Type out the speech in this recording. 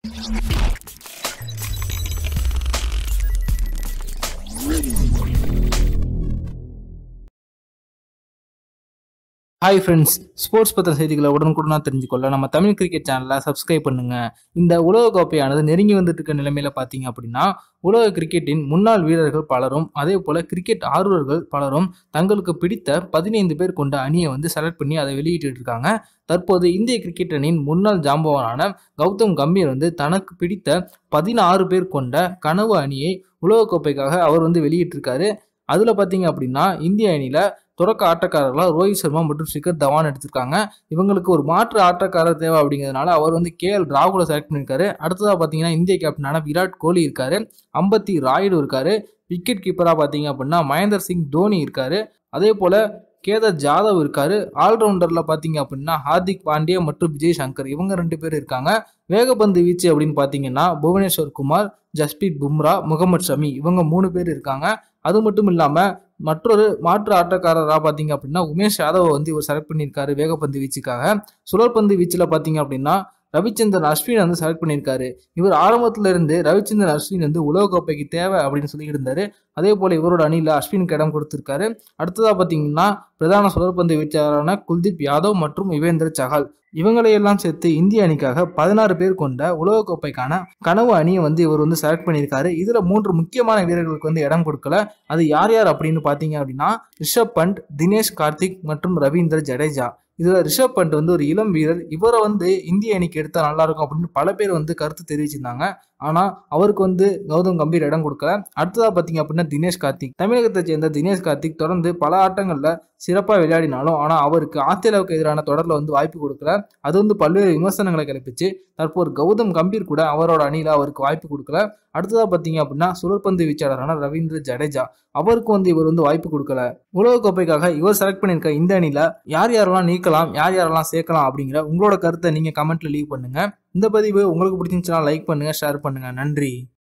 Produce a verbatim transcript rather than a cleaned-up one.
Hi friends, sports பத்திர செய்திகளை உடனுக்குடனாக தெரிஞ்சுக்கொள்ள நம்ம தமிழ் கிரிக்கெட் சேனலை சப்ஸ்கிரைப் பண்ணுங்க. இந்த உலகக்கோப்பையானது நெருங்கி வந்துட்டு இருக்க நிலைமையில பார்த்தீங்க அப்படின்னா, உலக கிரிக்கெட்டின் முன்னாள் வீரர்கள் பலரும் அதே போல கிரிக்கெட் ஆர்வலர்கள் பலரும் தங்களுக்கு பிடித்த பதினைந்து பேர் கொண்ட அணியை வந்து செலக்ட் பண்ணி அதை வெளியிட்டு இருக்காங்க. தற்போது இந்திய கிரிக்கெட் அணியின் முன்னாள் ஜாம்பவானான கௌதம் கம்பீர் வந்து தனக்கு பிடித்த பதினாறு பேர் கொண்ட கனவு அணியை உலகக்கோப்பைக்காக அவர் வந்து வெளியிட்டிருக்காரு. அதுல பார்த்தீங்க அப்படின்னா இந்திய அணியில தொடக்க ஆட்டக்காரர்களாக ரோஹித் சர்மா மற்றும் ஷிகர் தவான் எடுத்திருக்காங்க. இவங்களுக்கு ஒரு மாற்று ஆட்டக்காரர் தேவை அப்படிங்கிறதுனால அவர் வந்து கே எல் ராகுலை செலக்ட் பண்ணியிருக்காரு. அடுத்ததாக பார்த்தீங்கன்னா இந்திய கேப்டனான விராட் கோலி இருக்காரு, அம்பத்தி ராயுடு இருக்காரு, விக்கெட் கீப்பராக பார்த்தீங்க அப்படின்னா மகேந்திர சிங் தோனி இருக்காரு, அதே போல கேதர் ஜாதவ் இருக்காரு. ஆல்ரவுண்டர்ல பார்த்தீங்க அப்படின்னா ஹார்திக் பாண்டியா மற்றும் விஜய் சங்கர் இவங்க ரெண்டு பேர் இருக்காங்க. வேகப்பந்து வீச்சு அப்படின்னு பார்த்தீங்கன்னா புவனேஸ்வர் குமார், ஜஸ்பீத் பும்ரா, முகமது ஷமி இவங்க மூணு பேர் இருக்காங்க. அது மட்டும் இல்லாம மற்றொரு மாற்று ஆட்டக்காரராக பார்த்தீங்க அப்படின்னா உமேஷ் யாதவ் வந்து இவர் செலக்ட் பண்ணியிருக்காரு வேகப்பந்து வீச்சுக்காக. சுழற்பந்து வீச்சில் பார்த்தீங்க அப்படின்னா ரவிச்சந்திரன் அஸ்வின் வந்து செலக்ட் பண்ணியிருக்காரு. இவர் ஆரம்பத்துல இருந்து ரவிச்சந்திரன் அஸ்வின் வந்து உலகக்கோப்பைக்கு தேவை அப்படின்னு சொல்லி இருந்தாரு. அதே போல இவரோட அணியில அஸ்வினுக்கு இடம் கொடுத்திருக்காரு. அடுத்ததா பார்த்தீங்கன்னா பிரதான சுழற்பந்து வீச்சாளரான குல்தீப் யாதவ் மற்றும் யுவேந்திர சஹல் இவங்களையெல்லாம் சேர்த்து இந்திய அணிக்காக பதினாறு பேர் கொண்ட உலகக்கோப்பைக்கான கனவு அணியை வந்து இவர் வந்து செலக்ட் பண்ணியிருக்காரு. இதுல மூன்று முக்கியமான வீரர்களுக்கு வந்து இடம் கொடுக்கல. அது யார் யார் அப்படின்னு பார்த்தீங்க அப்படின்னா ரிஷப் பண்ட், தினேஷ் கார்த்திக் மற்றும் ரவீந்திர ஜடேஜா. இதுல ரிஷப் பண்ட் வந்து ஒரு இளம் வீரர். இவரை வந்து இந்திய அணிக்கு எடுத்தா நல்லா இருக்கும் அப்படின்னு பல பேர் வந்து கருத்து தெரிவிச்சிருந்தாங்க. ஆனா அவருக்கு வந்து கௌதம் கம்பீர் இடம் கொடுக்கல. அடுத்ததா பாத்தீங்க அப்படின்னா தினேஷ் கார்த்திக், தமிழகத்தை சேர்ந்த தினேஷ் கார்த்திக் தொடர்ந்து பல ஆட்டங்கள்ல சிறப்பா விளையாடினாலும் ஆனா அவருக்கு ஆஸ்திரேலியாவுக்கு எதிரான தொடர்ல வந்து வாய்ப்பு கொடுக்கல. அது வந்து பல்வேறு விமர்சனங்களை கிளப்பிச்சு. தற்போது கௌதம் கம்பீர் கூட அவரோட அணியில அவருக்கு வாய்ப்பு கொடுக்கல. அடுத்ததா பாத்தீங்க அப்படின்னா சுழற்பந்து வீச்சாளரான ரவீந்திர ஜடேஜா, அவருக்கு வந்து இவர் வந்து வாய்ப்பு கொடுக்கல. உலகக்கோப்பைக்காக இவர் செலக்ட் பண்ணியிருக்க இந்த அணியில யார் யாரெல்லாம் நீக்கலாம், யார் யாரெல்லாம் சேர்க்கலாம் அப்படிங்கிற உங்களோட கருத்தை நீங்க கமெண்ட்ல லீவ் பண்ணுங்க. இந்த பதிவு உங்களுக்கு பிடிச்சிருந்துச்சுன்னா லைக் பண்ணுங்க, ஷேர் பண்ணுங்க. நன்றி.